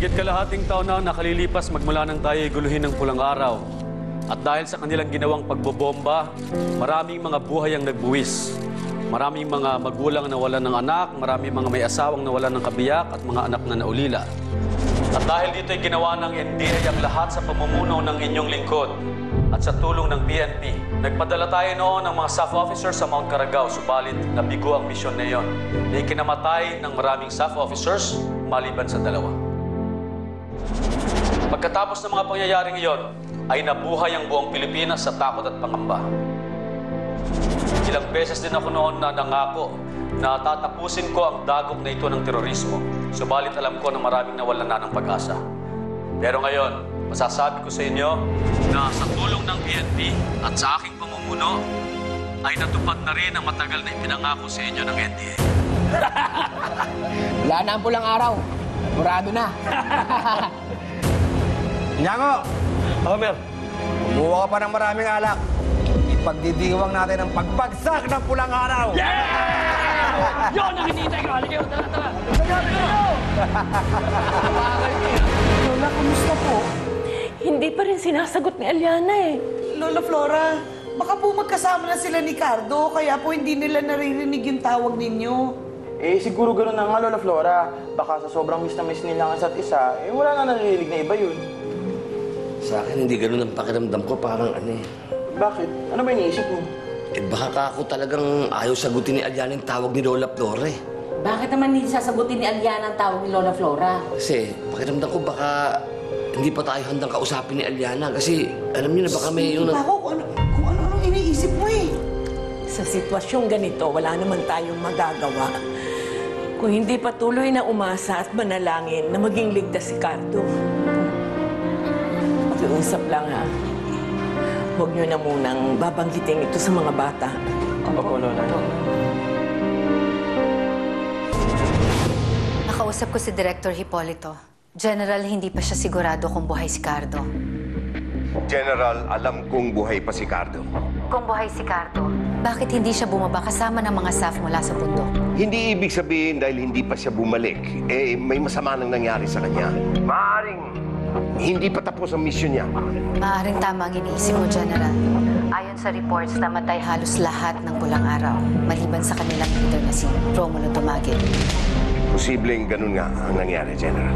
Higit kalahating taon na nakalilipas magmula nang tayo guluhin ng Pulang Araw. At dahil sa kanilang ginawang pagbobomba, maraming mga buhay ang nagbuwis. Maraming mga magulang na nawalan ng anak, maraming mga may asawang nawalan ng kabiyak at mga anak na naulila. At dahil dito'y ginawa ng NDA ang lahat sa pamumuno ng inyong lingkod at sa tulong ng PNP, nagpadala tayo noon ng mga staff officers sa Mount Caragao, subalit nabigo ang misyon na iyon. Na ikinamatay ng maraming staff officers maliban sa dalawa. Pagkatapos ng mga pangyayaring iyon, ay nabuhay ang buong Pilipinas sa takot at pangamba. Ilang beses din ako noon na nangako na tatapusin ko ang dagok na ito ng terorismo. Subalit alam ko na maraming nawalan na ng pag-asa. Pero ngayon, masasabi ko sa inyo na sa tulong ng PNP at sa aking pamumuno, ay natupad na rin ang matagal na ipinangako sa inyo ng NDA. Wala na ang pulang araw. Murado na. Nyango! Homer! Kumuha ka pa ng maraming alak. Ipagdidiwang natin ang pagbagsak ng pulang araw! Yeah! Yun ang hinihintay ko! Halika yun! Tara, tara! Lola, kumusta po? Hindi pa rin sinasagot ni Aliana eh. Lola Flora, baka po magkasama na sila ni Cardo, kaya po hindi nila naririnig yung tawag ninyo. Eh, siguro gano'n na nga, Lola Flora. Baka sa sobrang miss na miss nila ang isa't isa, eh wala na naririnig na iba yun. Sa akin, hindi ganun ang pakiramdam ko. Parang ano eh. Bakit? Ano ba iniisip mo? Eh baka ako talagang ayaw sagutin ni Aliana yung tawag ni Lola Flora eh. Bakit naman hindi sasagutin ni Aliana ang tawag ni Lola Flora? Kasi pakiramdam ko baka hindi pa tayo handang kausapin ni Aliana. Kasi alam niyo na baka may yung... Hindi pa ako kung ano-anong iniisip mo eh. Sa sitwasyong ganito, wala naman tayong magagawa. Kung hindi patuloy na umasa at manalangin na maging ligtas si Cardo. Pakiusap lang ha. Huwag niyo na munang babanggitin ito sa mga bata. Opo, Lola. Nakausap ko si Director Hipolito. General, hindi pa siya sigurado kung buhay si Cardo. General, alam kong buhay pa si Cardo. Kung buhay si Cardo, bakit hindi siya bumaba kasama ng mga staff mula sa bundok? Hindi ibig sabihin dahil hindi pa siya bumalik, eh may masama nang nangyari sa kanya. Maaring hindi pa tapos ang misyon niya. Maaaring tama ang iniisip mo, General. Ayon sa reports, namatay halos lahat ng Pulang Araw, maliban sa kanilang leader na si Romulo Tumagin. Posibleng ganun nga ang nangyari, General.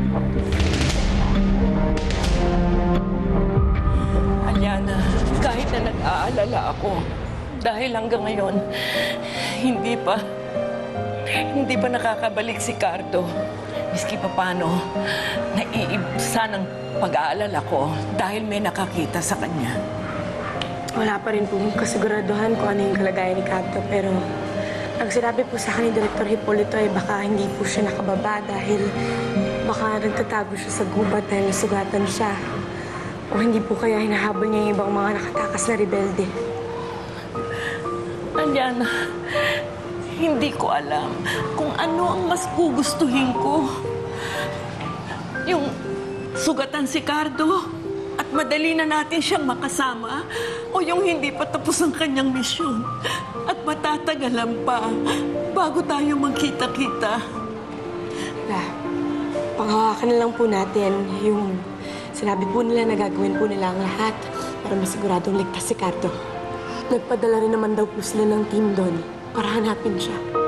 Aliana, kahit na nag-aalala ako, dahil hanggang ngayon, hindi pa nakakabalik si Cardo. Miski pa paano, naiibsan ang pag-aalala ko dahil may nakakita sa kanya. Wala pa rin pong kasiguraduhan kung ano yung kalagayan ni Cardo, pero ang sinabi po sa akin ni Director Hipolito ay baka hindi po siya nakababa dahil baka nagtatago siya sa gubat dahil nasugatan siya. O hindi po kaya hinahabol niya yung ibang mga nakatakas na rebelde. Aliana, hindi ko alam kung ano ang mas gugustuhin ko. Yung sugatan si Cardo at madali na natin siyang makasama o yung hindi pa tapos ang kanyang misyon at matatagalan pa bago tayo magkita-kita. Panghawakan na lang po natin yung sinabi po nila na gagawin po nila ang lahat para masiguradong ligtas si Cardo. Nagpadala rin naman daw po sila ng team doon para hanapin siya.